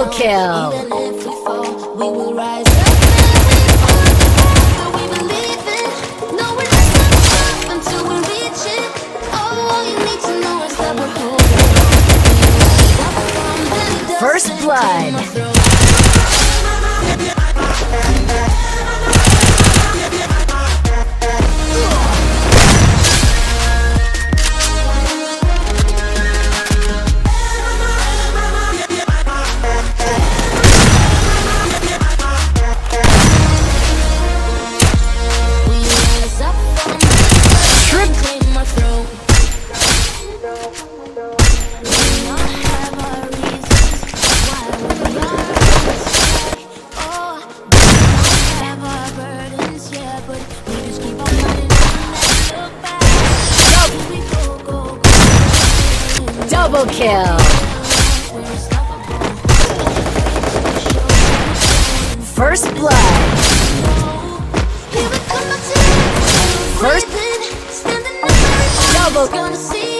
Double kill. Even if we fall, we will rise up and we fall. We believe it. No, we're not gonna stop until we reach it. All you need to know is that we're holding on. First blood. Double kill. First blood. First double.